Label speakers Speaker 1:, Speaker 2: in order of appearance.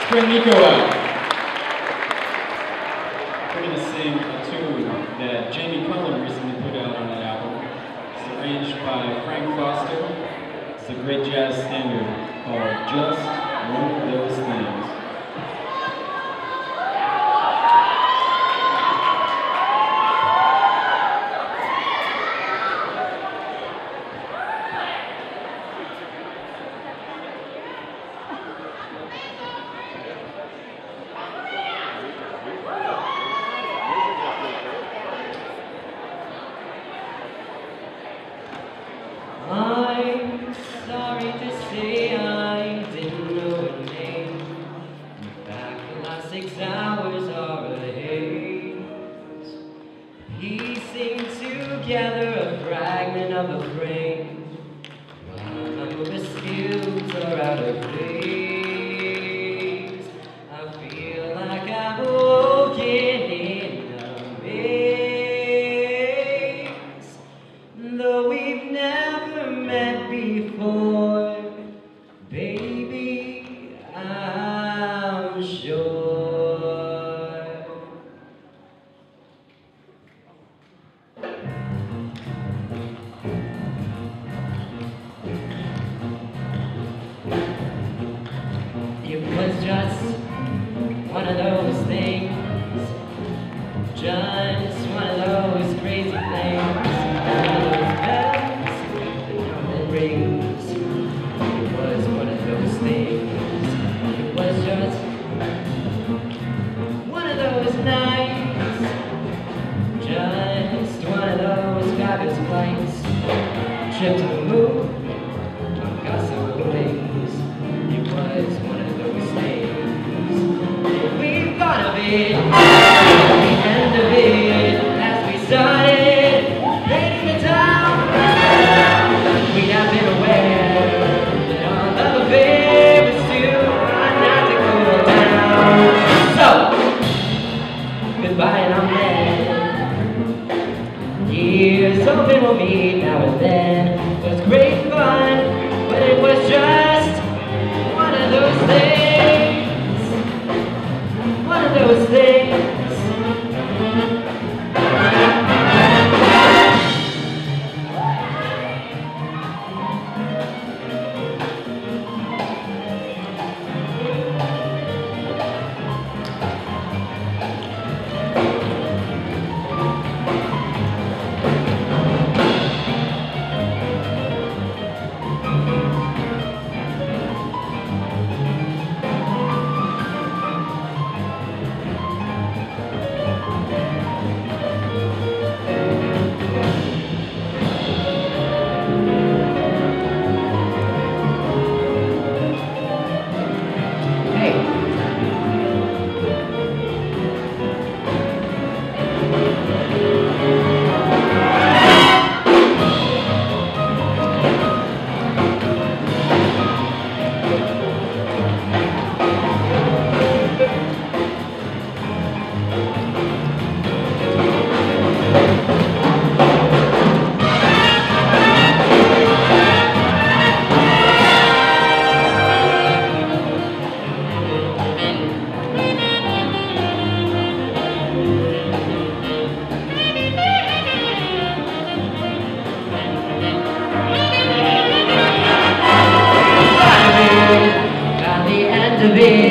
Speaker 1: Bring Nico out. We're going to sing a tune that Jamie Cullum recently put out on an album. It's arranged by Frank Foster. It's a great jazz standard called Just One of Those Things.
Speaker 2: I'm sorry to say I didn't know her name. In fact, the last 6 hours are a haze. Piecing together a fragment of a frame, while my motor skills are out of place. I feel like I've woken in a maze, though we've never met before, baby, I'm sure. It was just one of those things, just one of those crazy things. Rings. It was one of those things. It was just one of those nights, just one of those fabulous flights. Trip to the moon on gossamer wings. It was one of those things. We thought of it at the end of it as we started painting the town. We'd have been aware that our love affair was soon not to cool down. So, goodbye and amen. Here's hoping we'll meet now and then. It was great fun, but it was just one of those things. One of those things. At the end of it,